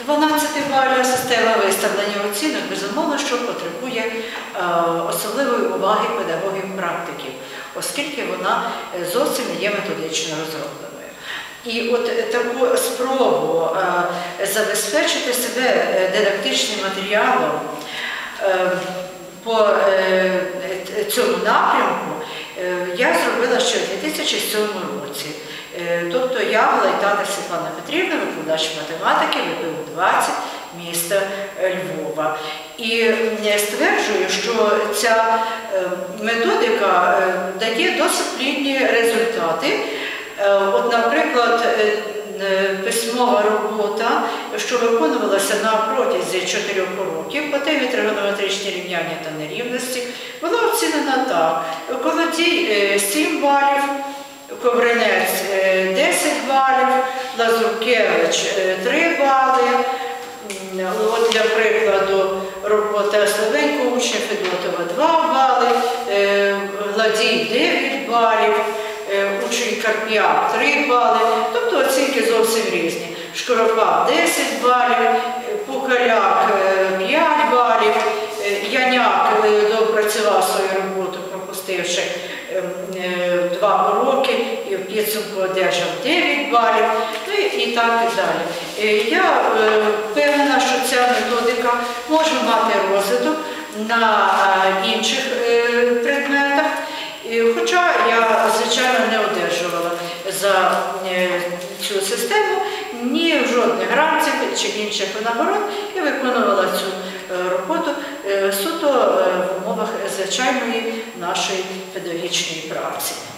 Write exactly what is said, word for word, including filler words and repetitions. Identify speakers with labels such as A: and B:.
A: дванадцятибальна система виставлення оцінок, безумовно, що потребує е, особливої уваги педагогів-практиків, оскільки вона зовсім не є методично розробленою. І от таку спробу е, забезпечити себе дидактичним матеріалом е, по е, цьому напрямку е, я зробила ще в дві тисячі сьомому році. Тобто я Лайтана Світлана Петрівна, викладач математики В П У двадцять міста Львова. І стверджую, що ця методика дає досить плідні результати. От, наприклад, письмова робота, що виконувалася на протязі чотирьох років по темі тригонометричні рівняння та нерівності, була оцінена так. Колодій сім балів, Ковринець десять балів, Лазуркевич три бали. От для прикладу робота Словенько, учня Федотова два бали, Гладій дев'ять балів, учень Карп'як три бали. Тобто оцінки зовсім різні. Шкоропак десять балів, Пукаляк п'ять балів, Яняк допрацював свою роботу, пропустивши два уроки, і в підсумку одержав дев'ять балів, ну і так і далі. Я впевнена, що ця методика може мати розвиток на інших предметах, хоча я, звичайно, не одержувала за цю систему ні жодних грантів чи інших нагород, і виконувала цю роботу суто в умовах звичайної нашої педагогічної праці.